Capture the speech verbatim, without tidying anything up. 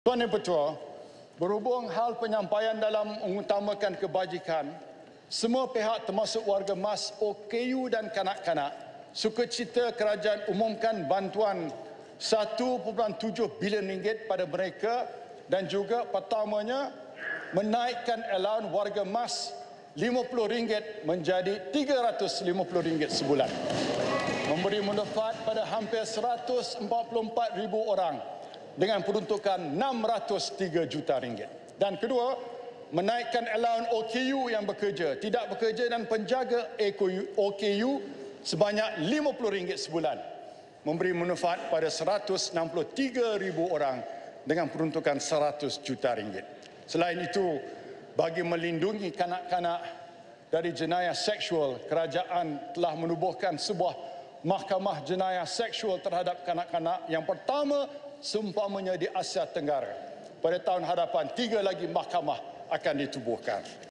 Tuan Yang Bertuah, berhubung hal penyampaian dalam mengutamakan kebajikan, semua pihak termasuk warga mas, O K U dan kanak-kanak sukacita kerajaan umumkan bantuan satu perpuluhan tujuh bilion ringgit pada mereka dan juga pertamanya menaikkan allowance warga mas lima puluh ringgit menjadi tiga ratus lima puluh ringgit sebulan. Memberi manfaat pada hampir seratus empat puluh empat ribu orang dengan peruntukan enam ratus tiga juta ringgit. Dan kedua, menaikkan allowance O K U yang bekerja, tidak bekerja dan penjaga O K U sebanyak lima puluh ringgit sebulan. Memberi manfaat pada seratus enam puluh tiga ribu orang dengan peruntukan seratus juta ringgit. Selain itu, bagi melindungi kanak-kanak dari jenayah seksual, kerajaan telah menubuhkan sebuah mahkamah jenayah seksual terhadap kanak-kanak yang pertama seumpamanya di Asia Tenggara. Pada tahun hadapan, tiga lagi mahkamah akan ditubuhkan.